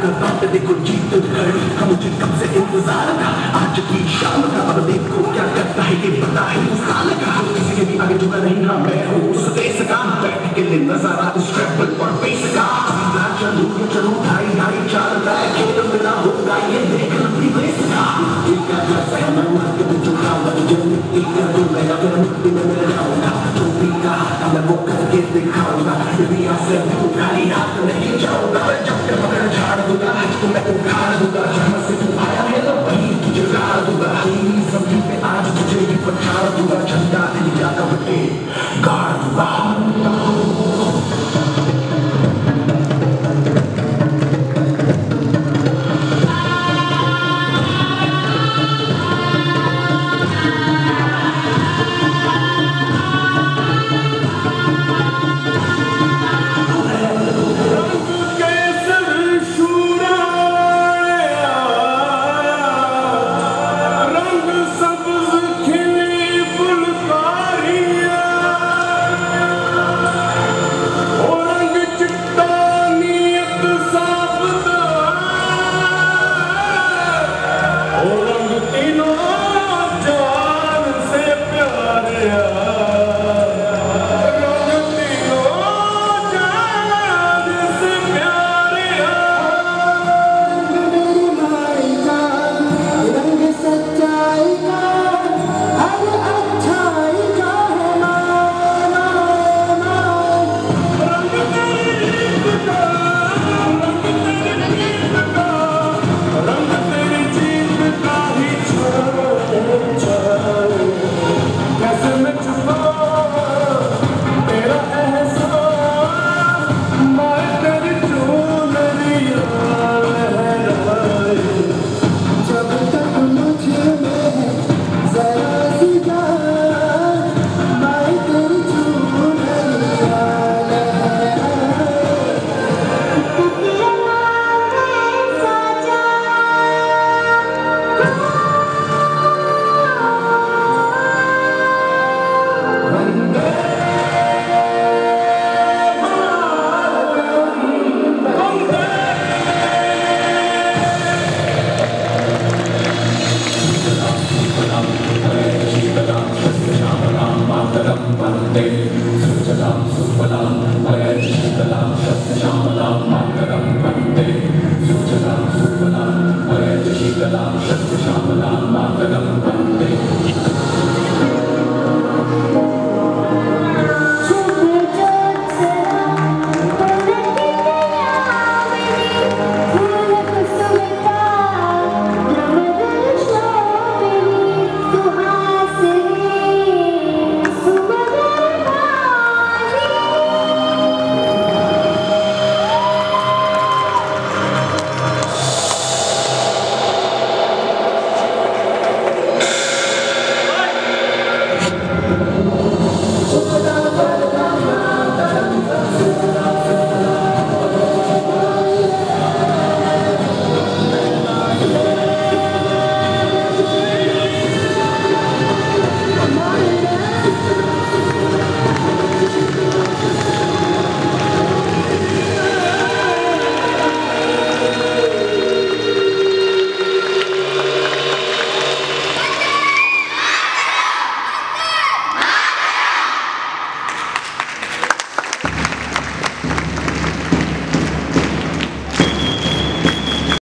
करता देखो जीत घड़ी हम मुझे कब से इंतजार था आज की शाम का अब देखो क्या करता है ये पता है वो साल का किसी के भी आगे झुका नहीं हाँ मैं हूँ उस देश का बैठ के ले नजारा उस ट्रैवल और बेस का चलू ये चलू ढाई ढाई चार लाख खेल मिला होगा ये देख लंबी रेस का ठीक है जैसे मैं मर के चुका बन जब मिट्टी का तो मैं फिर मिट्टी में मिल जाऊंगा जो भी कहा मैं वो करके दिखाऊंगा दुनिया से खाली हाथ नहीं जाऊंगा जब तक पकड़ झाड़ दूंगा तो मैं उखाड़ दूंगा